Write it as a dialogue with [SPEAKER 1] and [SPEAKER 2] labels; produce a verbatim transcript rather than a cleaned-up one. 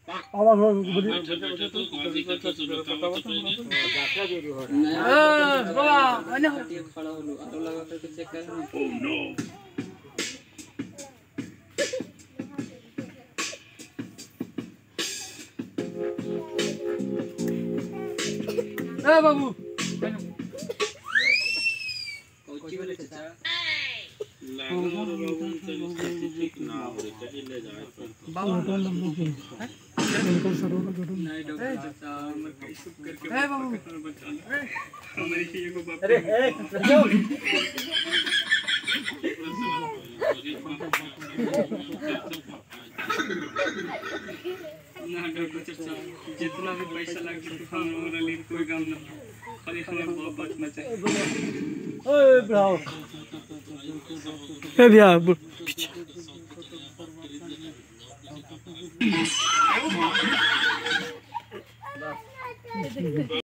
[SPEAKER 1] आवाज हो बोली
[SPEAKER 2] बाबा अन्य खड़ा होलो आरो लगा करके चेक कर ओह नो ए बाबू कोची वाले चाचा लागो रोबन से ठीक ना हो रे चली ले जाए बाबू इनको सरो का जोड़ो नहीं डॉक्टर चाचा मैं कैसे करके ए बाबू बचा ले हमारी चीज को बाप अरे ए जाओ ना डॉक्टर चाचा जितना भी पैसा लगे तो हमारा लिए कोई काम ना खाली हमें बहुत बचना चाहिए ओए ब्राओ
[SPEAKER 1] ए भैया पीछे